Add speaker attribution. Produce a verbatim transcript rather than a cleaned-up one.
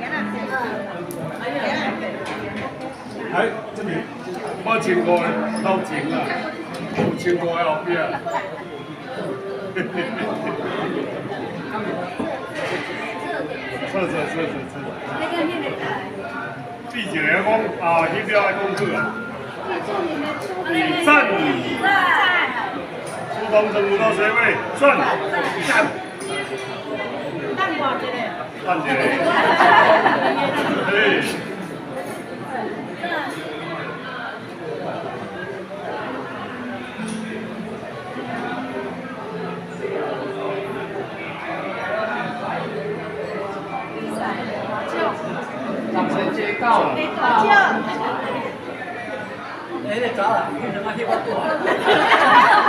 Speaker 1: 哎，这里我千五的头前啦，有千五的后壁。测测测测测。闭起来讲啊，你不要来讲课啊。站。出动任务到谁位？算。站我一个。站一个。哎。
Speaker 2: 到，哎，你走了，你怎么去我？